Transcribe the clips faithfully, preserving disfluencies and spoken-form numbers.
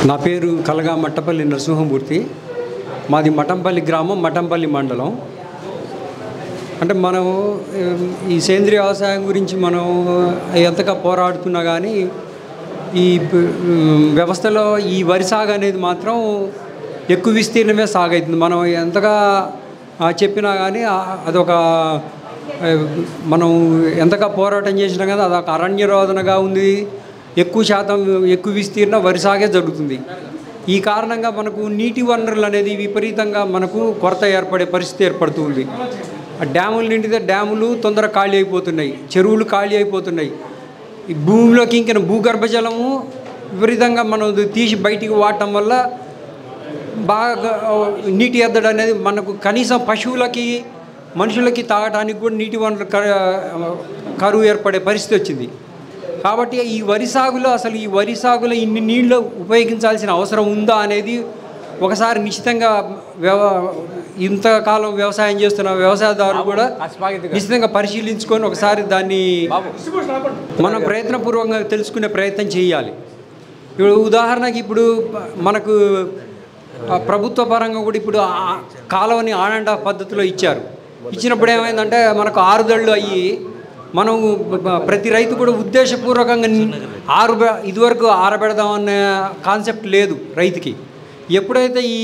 నా పేరు కలగా మట్టపల్లి నరసింహమూర్తి. మాది మఠంపల్లి గ్రామం, మఠంపల్లి మండలం. అంటే మనం ఈ సేంద్రియ వ్యవసాయం గురించి మనం ఎంతగా పోరాడుతున్నా కానీ ఈ వ్యవస్థలో ఈ వరి సాగు అనేది మాత్రం ఎక్కువ విస్తీర్ణమే సాగవుతుంది. మనం ఎంతగా చెప్పినా కానీ అదొక మనం ఎంతగా పోరాటం చేసినా కానీ అదొక అరణ్యరోధనగా ఉంది. ఎక్కువ శాతం ఎక్కువ విస్తీర్ణ వరి సాగే జరుగుతుంది. ఈ కారణంగా మనకు నీటి వనరులు అనేది విపరీతంగా మనకు కొరత ఏర్పడే పరిస్థితి ఏర్పడుతుంది. డ్యాములు నిండితే డ్యాములు తొందరగా ఖాళీ అయిపోతున్నాయి, చెరువులు ఖాళీ అయిపోతున్నాయి. ఈ భూమిలోకి ఇంకిన భూగర్భ జలము విపరీతంగా మనం తీసి బయటికి వాడటం వల్ల బాగా నీటి ఎద్దడి అనేది మనకు కనీసం పశువులకి మనుషులకి తాగడానికి కూడా నీటి వనరులు కరువు ఏర్పడే పరిస్థితి వచ్చింది. కాబట్టి ఈ వరి సాగులో అసలు ఈ వరి సాగులో ఇన్ని నీళ్ళు ఉపయోగించాల్సిన అవసరం ఉందా అనేది ఒకసారి నిశ్చితంగా వ్యవ ఇంతకాలం వ్యవసాయం చేస్తున్న వ్యవసాయదారులు కూడా నిశ్చితంగా పరిశీలించుకొని ఒకసారి దాన్ని మనం ప్రయత్నపూర్వకంగా తెలుసుకునే ప్రయత్నం చేయాలి. ఇప్పుడు ఉదాహరణకి ఇప్పుడు మనకు ప్రభుత్వ పరంగా కూడా ఇప్పుడు కాలువని ఆన్ అండ్ ఆఫ్ పద్ధతిలో ఇచ్చారు. ఇచ్చినప్పుడు ఏమైందంటే మనకు ఆరుదళ్ళు అయ్యి మనం ప్రతి రైతు కూడా ఉద్దేశపూర్వకంగా ఆరు ఇదివరకు ఆరబెడదామనే కాన్సెప్ట్ లేదు రైతుకి. ఎప్పుడైతే ఈ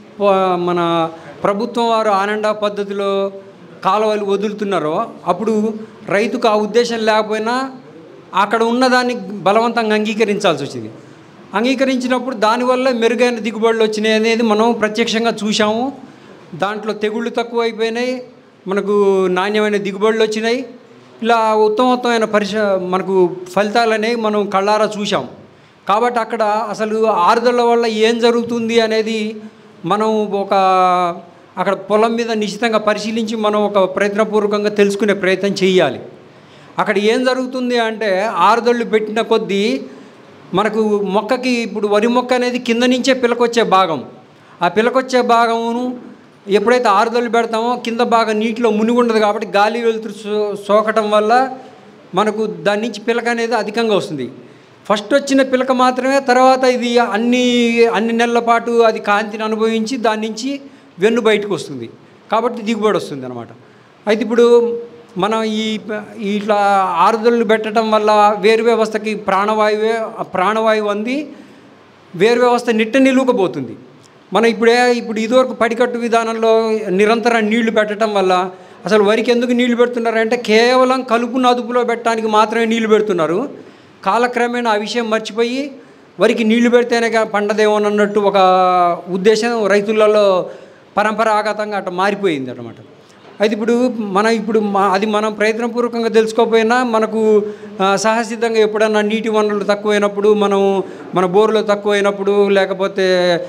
మన ప్రభుత్వం వారు ఆన్ అండ్ ఆఫ్ పద్ధతిలో కాలువలు వదులుతున్నారో అప్పుడు రైతుకు ఆ ఉద్దేశం లేకపోయినా అక్కడ ఉన్నదాన్ని బలవంతంగా అంగీకరించాల్సి వచ్చింది. అంగీకరించినప్పుడు దానివల్ల మెరుగైన దిగుబడులు వచ్చినాయి అనేది మనం ప్రత్యక్షంగా చూసాము. దాంట్లో తెగుళ్ళు తక్కువ అయిపోయినాయి, మనకు నాణ్యమైన దిగుబడులు వచ్చినాయి. ఇలా ఉత్తమోత్తమైన పరిశ మనకు ఫలితాలు అనేవి మనం కళ్ళారా చూసాం. కాబట్టి అక్కడ అసలు ఆరుదల వల్ల ఏం జరుగుతుంది అనేది మనం ఒక అక్కడ పొలం మీద నిశ్చితంగా పరిశీలించి మనం ఒక ప్రయత్నపూర్వకంగా తెలుసుకునే ప్రయత్నం చేయాలి. అక్కడ ఏం జరుగుతుంది అంటే ఆరుదళ్ళు పెట్టిన కొద్దీ మనకు మొక్కకి ఇప్పుడు వరి మొక్క అనేది కింద నుంచే పిలకొచ్చే భాగం, ఆ పిలకొచ్చే భాగమును ఎప్పుడైతే ఆరుదళ్ళు పెడతామో కింద బాగా నీటిలో మునిగి ఉండదు కాబట్టి గాలి వెలుతురు సో సోకటం వల్ల మనకు దాని నుంచి పిలక అనేది అధికంగా వస్తుంది. ఫస్ట్ వచ్చిన పిలక మాత్రమే తర్వాత ఇది అన్ని అన్ని నెలల పాటు అది కాంతిని అనుభవించి దాని నుంచి వెన్ను బయటకు వస్తుంది, కాబట్టి దిగుబడి వస్తుంది అన్నమాట. అయితే ఇప్పుడు మనం ఈ ఇట్లా ఆరుదళ్ళు పెట్టడం వల్ల వేరు వ్యవస్థకి ప్రాణవాయువే ప్రాణవాయువు అంది వేరు వ్యవస్థ నిట్ట నిలువకపోతుంది. మనం ఇప్పుడే ఇప్పుడు ఇదివరకు పడికట్టు విధానంలో నిరంతరం నీళ్లు పెట్టడం వల్ల అసలు వరికి ఎందుకు నీళ్లు పెడుతున్నారంటే కేవలం కలుపును అదుపులో పెట్టడానికి మాత్రమే నీళ్లు పెడుతున్నారు. కాలక్రమేణా ఆ విషయం మర్చిపోయి వరికి నీళ్లు పెడితేనే పండదేమోనన్నట్టు ఒక ఉద్దేశం రైతులలో పరంపరాగతంగా అట్లా మారిపోయింది అన్నమాట. అయితే ఇప్పుడు మనం ఇప్పుడు అది మనం ప్రయత్నపూర్వకంగా తెలుసుకోకపోయినా మనకు సహసిద్ధంగా ఎప్పుడన్నా నీటి వనరులు తక్కువైనప్పుడు మనం మన బోర్లు తక్కువైనప్పుడు లేకపోతే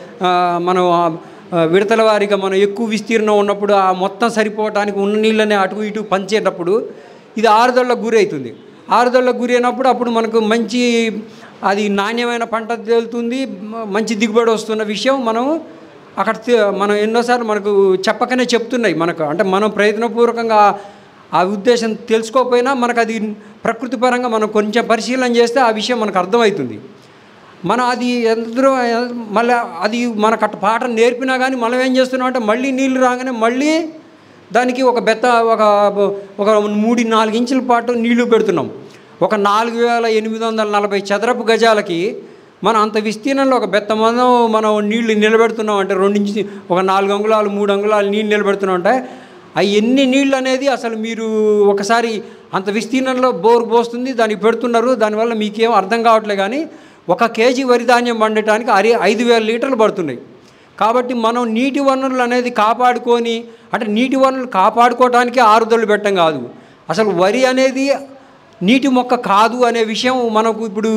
మనం విడతల వారీగా మనం ఎక్కువ విస్తీర్ణం ఉన్నప్పుడు ఆ మొత్తం సరిపోవటానికి ఉన్న నీళ్ళని అటు ఇటు పంచేటప్పుడు ఇది ఆరుదళ్ళకు గురి అవుతుంది. ఆరుదళ్ళకు గురి అయినప్పుడు అప్పుడు మనకు మంచి అది నాణ్యమైన పంట తేలుతుంది, మంచి దిగుబడి వస్తున్న విషయం మనం అక్కడ మనం ఎన్నోసార్లు మనకు చెప్పకనే చెప్తున్నాయి మనకు. అంటే మనం ప్రయత్నపూర్వకంగా ఆ ఉద్దేశం తెలుసుకోకపోయినా మనకు అది ప్రకృతి పరంగా మనం కొంచెం పరిశీలన చేస్తే ఆ విషయం మనకు అర్థమవుతుంది. మనం అది ఎందరో మళ్ళీ అది మనకు అట్ట పాట నేర్పినా కానీ మనం ఏం చేస్తున్నాం అంటే మళ్ళీ నీళ్ళు రాగానే మళ్ళీ దానికి ఒక బెత్త ఒక ఒక మూడు నాలుగు ఇంచుల పాటు నీళ్లు పెడుతున్నాం. ఒక నాలుగు వేల ఎనిమిది వందల నలభై చదరపు గజాలకి మనం అంత విస్తీర్ణంలో ఒక బెత్త మందం మనం నీళ్లు నిలబెడుతున్నాం అంటే రెండు ఇంచు ఒక నాలుగు అంగుళాలు మూడు అంగుళాలు నీళ్ళు నిలబెడుతున్నాం అంటే అవి ఎన్ని నీళ్ళు అనేది అసలు మీరు ఒకసారి అంత విస్తీర్ణంలో బోరు పోస్తుంది దానికి పెడుతున్నారు. దానివల్ల మీకేం అర్థం కావట్లే కానీ ఒక కేజీ వరి ధాన్యం పండటానికి అరే ఐదు వేల లీటర్లు పడుతున్నాయి. కాబట్టి మనం నీటి వనరులు అనేది కాపాడుకొని అంటే నీటి వనరులు కాపాడుకోవటానికి ఆరుదళ్ళు పెట్టడం కాదు, అసలు వరి అనేది నీటి మొక్క కాదు అనే విషయం మనకు ఇప్పుడు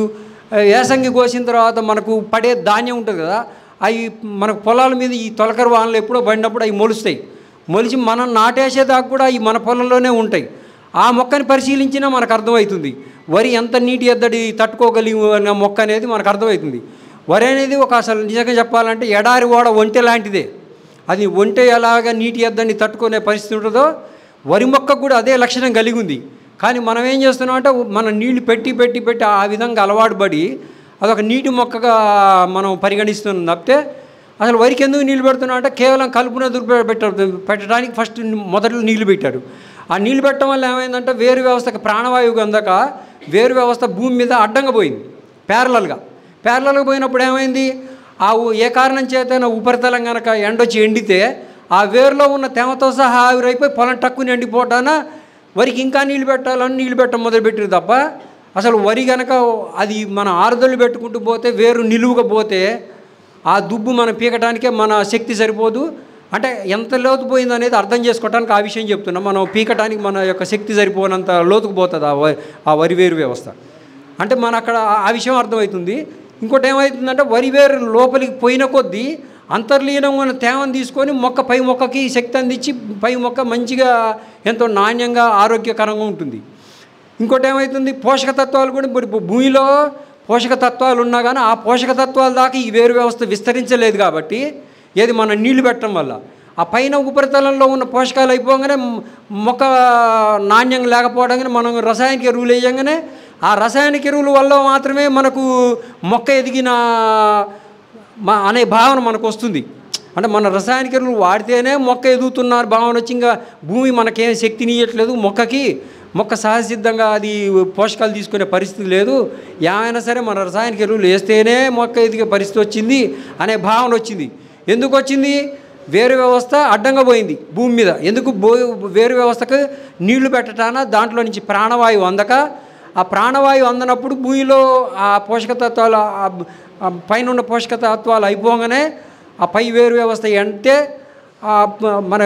ఏసంగి కోసిన తర్వాత మనకు పడే ధాన్యం ఉంటుంది కదా, అవి మనకు పొలాల మీద ఈ తొలకరి వానలు ఎప్పుడో పడినప్పుడు అవి మొలుస్తాయి. మొలిచి మనం నాటేసేదాకా కూడా అవి మన పొలంలోనే ఉంటాయి. ఆ మొక్కని పరిశీలించినా మనకు అర్థమవుతుంది వరి ఎంత నీటి ఎద్దడి తట్టుకోగలిగిన మొక్క అనేది మనకు అర్థమవుతుంది. వరి అనేది ఒక అసలు నిజంగా చెప్పాలంటే ఎడారి ఓడ ఒంటె లాంటిదే. అది ఒంటె ఎలాగ నీటి ఎద్దడిని తట్టుకునే పరిస్థితి ఉంటుందో వరి మొక్కకు కూడా అదే లక్షణం కలిగి ఉంది. కానీ మనం ఏం చేస్తున్నాం అంటే మనం నీళ్లు పెట్టి పెట్టి పెట్టి ఆ విధంగా అలవాటు పడి అదొక నీటి మొక్కగా మనం పరిగణిస్తున్నాం తప్పితే అసలు వరికి ఎందుకు నీళ్ళు పెడుతున్నాం అంటే కేవలం కలుపున దుర్ప పెట్ట పెట్టడానికి ఫస్ట్ మొదట్లో నీళ్లు పెట్టారు. ఆ నీళ్లు పెట్టడం వల్ల ఏమైందంటే వేరు వ్యవస్థకు ప్రాణవాయువు అందక వేరు వ్యవస్థ భూమి మీద అడ్డంగా పోయింది. ప్యారలల్గా ప్యారలల్గా పోయినప్పుడు ఏమైంది, ఆ ఏ కారణం చేతైనా ఉపరితలం కనుక ఎండొచ్చి ఎండితే ఆ వేరులో ఉన్న తేమతో సహా ఆవిరైపోయి పొలం టక్కుని ఎండిపోవటాన వరికి ఇంకా నీళ్ళు పెట్టాలని నీళ్ళు పెట్టడం మొదలుపెట్టారు తప్ప అసలు వరి కనుక అది మన ఆరుదళ్ళు పెట్టుకుంటూ పోతే వేరు నిలువుగా పోతే ఆ దుబ్బు మనం పీకటానికే మన శక్తి సరిపోదు. అంటే ఎంత లోతు పోయింది అనేది అర్థం చేసుకోవడానికి ఆ విషయం చెప్తున్నాం. మనం పీకటానికి మన యొక్క శక్తి సరిపోనంత లోతుకు పోతుంది ఆ వరి ఆ వరి వేరు వ్యవస్థ. అంటే మన అక్కడ ఆ విషయం అర్థమవుతుంది. ఇంకోటి ఏమవుతుందంటే వరి వేరు లోపలికి పోయిన కొద్దీ అంతర్లీనంగా తేమను తీసుకొని మొక్క పై మొక్కకి శక్తి అందించి పై మొక్క మంచిగా ఎంతో నాణ్యంగా ఆరోగ్యకరంగా ఉంటుంది. ఇంకోటి ఏమవుతుంది, పోషక తత్వాలు కూడా ఇప్పుడు భూమిలో పోషక తత్వాలు ఉన్నా కానీ ఆ పోషక తత్వాల దాకా ఈ వేరు వ్యవస్థ విస్తరించలేదు కాబట్టి ఏది మనం నీళ్లు పెట్టడం వల్ల ఆ పైన ఉపరితలంలో ఉన్న పోషకాలు అయిపోగానే మొక్క నాణ్యం లేకపోవడంగానే మనం రసాయనిక ఎరువులు వేయగానే ఆ రసాయనిక ఎరువుల వల్ల మాత్రమే మనకు మొక్క ఎదిగిన మా అనే భావన మనకు వస్తుంది. అంటే మన రసాయనిక ఎరువులు వాడితేనే మొక్క ఎదుగుతున్నారు భావన వచ్చి ఇంకా భూమి మనకేం శక్తిని ఇవ్వట్లేదు, మొక్కకి మొక్క సహజసిద్ధంగా అది పోషకాలు తీసుకునే పరిస్థితి లేదు, ఏమైనా సరే మన రసాయనిక ఎరువులు వేస్తేనే మొక్క ఎదిగే పరిస్థితి వచ్చింది అనే భావన వచ్చింది. ఎందుకు వచ్చింది, వేరు వ్యవస్థ అడ్డంగా పోయింది భూమి మీద. ఎందుకు బో వేరు వ్యవస్థకు నీళ్లు పెట్టటాన దాంట్లో నుంచి ప్రాణవాయువు అందక ఆ ప్రాణవాయువు అందనప్పుడు భూమిలో ఆ పోషక తత్వాలు పైన ఉన్న పోషక తత్వాలు అయిపోగానే ఆ పై వేరు వ్యవస్థ అంటే మన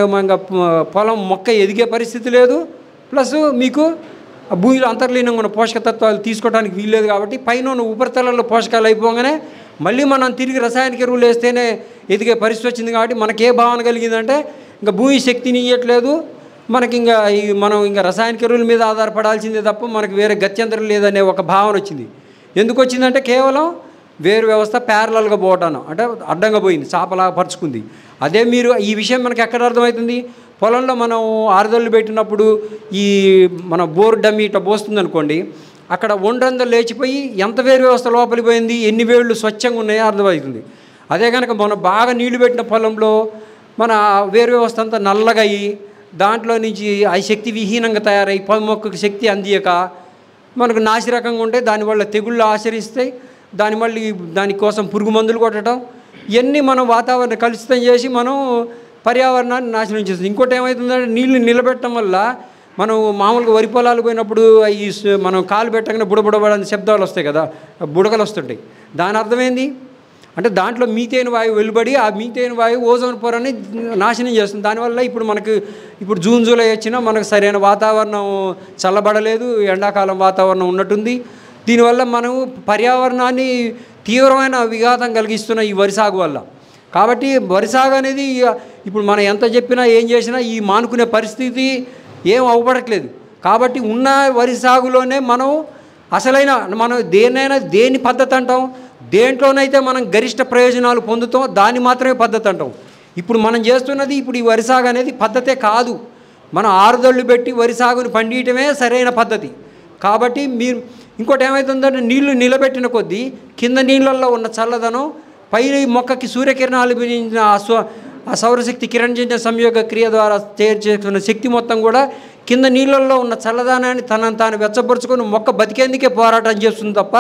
పొలం మొక్క ఎదిగే పరిస్థితి లేదు, ప్లస్ మీకు భూమిలో అంతర్లీనంగా ఉన్న పోషక తత్వాలు తీసుకోవడానికి వీల్లేదు. కాబట్టి పైన ఉన్న ఉపరితలంలో పోషకాలు అయిపోగానే మళ్ళీ మనం తిరిగి రసాయనిక ఎరువులు వేస్తేనే ఎదిగే పరిస్థితి వచ్చింది. కాబట్టి మనకే భావన కలిగిందంటే ఇంకా భూమి శక్తిని ఇవ్వట్లేదు, మనకి ఇంకా ఈ మనం ఇంకా రసాయనిక ఎరువుల మీద ఆధారపడాల్సిందే తప్ప మనకు వేరే గత్యంతరం లేదనే ఒక భావన వచ్చింది. ఎందుకు వచ్చిందంటే కేవలం వేరు వ్యవస్థ ప్యారలల్గా పోవటాను అంటే అడ్డంగా పోయింది, చాపలాగా పరుచుకుంది. అదే మీరు ఈ విషయం మనకి ఎక్కడ అర్థమవుతుంది, పొలంలో మనం ఆరుదళ్ళు పెట్టినప్పుడు ఈ మన బోర్ డమ్మి ఇట్లా పోస్తుంది అనుకోండి, అక్కడ ఒండ్రంతా లేచిపోయి ఎంత వేరు వ్యవస్థ లోపలికి పోయింది, ఎన్ని వేళ్ళు స్వచ్ఛంగా ఉన్నాయో అర్థమవుతుంది. అదే కనుక మనం బాగా నీళ్లు పెట్టిన పొలంలో మన వేరు వ్యవస్థ అంతా నల్లగా అయ్యి దాంట్లో నుంచి ఆ శక్తి విహీనంగా తయారై పొలం మొక్కకు శక్తి అందియక మనకు నాసిరకంగా ఉంటే దానివల్ల తెగుళ్ళు ఆచరిస్తాయి, దాని మళ్ళీ దానికోసం పురుగు మందులు కొట్టడం ఇవన్నీ మనం వాతావరణం కలుషితం చేసి మనం పర్యావరణాన్ని నాశనం చేస్తుంది. ఇంకోటి ఏమవుతుందంటే నీళ్లు నిలబెట్టడం వల్ల మనం మామూలుగా వరి పొలాలు పోయినప్పుడు ఈ మనం కాలు పెట్టగానే బుడబుడబడని శబ్దాలు వస్తాయి కదా, బుడగలు వస్తుంటాయి. దాని అర్థమైంది అంటే దాంట్లో మీథేన్ వాయువు వెలువడి ఆ మీథేన్ వాయువు ఓజోన్ పొరని నాశనం చేస్తుంది. దానివల్ల ఇప్పుడు మనకు ఇప్పుడు జూన్ జూలై వచ్చినా మనకు సరైన వాతావరణం చల్లబడలేదు, ఎండాకాలం వాతావరణం ఉన్నట్టుంది. దీనివల్ల మనం పర్యావరణాన్ని తీవ్రమైన విఘాతం కలిగిస్తున్న ఈ వరి సాగు వల్ల. కాబట్టి వరి సాగు అనేది ఇప్పుడు మనం ఎంత చెప్పినా ఏం చేసినా ఈ మానుకునే పరిస్థితి ఏం అవ్వబడట్లేదు. కాబట్టి ఉన్న వరి సాగులోనే మనం అసలైన మనం దేన్నైనా దేని పద్ధతి అంటాం, దేంట్లోనైతే మనం గరిష్ట ప్రయోజనాలు పొందుతాం దాన్ని మాత్రమే పద్ధతి అంటాం. ఇప్పుడు మనం చేస్తున్నది ఇప్పుడు ఈ వరి సాగు అనేది పద్ధతే కాదు, మనం ఆరుదళ్ళు పెట్టి వరి సాగుని పండియటమే సరైన పద్ధతి. కాబట్టి మీరు ఇంకోటి ఏమవుతుందంటే నీళ్లు నిలబెట్టిన కొద్దీ కింద నీళ్ళల్లో ఉన్న చల్లదనం పై మొక్కకి సూర్యకిరణాలు ఆ స్వ ఆ సౌరశక్తి కిరణజన్య సంయోగ క్రియ ద్వారా తయారు చేసుకున్న శక్తి మొత్తం కూడా కింద నీళ్ళల్లో ఉన్న చల్లదనాన్ని తనను తాను వెచ్చపరుచుకొని మొక్క బతికేందుకే పోరాటం చేస్తుంది తప్ప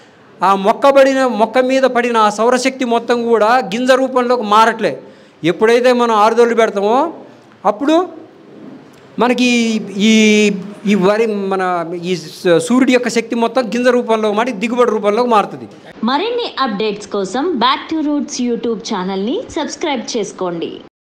ఆ మొక్క పడిన మొక్క మీద పడిన ఆ సౌరశక్తి మొత్తం కూడా గింజ రూపంలోకి మారట్లే. ఎప్పుడైతే మనం ఆరుదళ్ళు పెడతామో అప్పుడు మనకి ఈ ఈ వరి మన ఈ సూర్యుడి యొక్క శక్తి మొత్తం గింజ రూపంలో మారి దిగుబడి రూపంలోకి మారుతుంది. మరిన్ని అప్డేట్స్ కోసం బ్యాక్ టు రూట్స్ యూట్యూబ్ ఛానల్ని సబ్స్క్రైబ్ చేసుకోండి.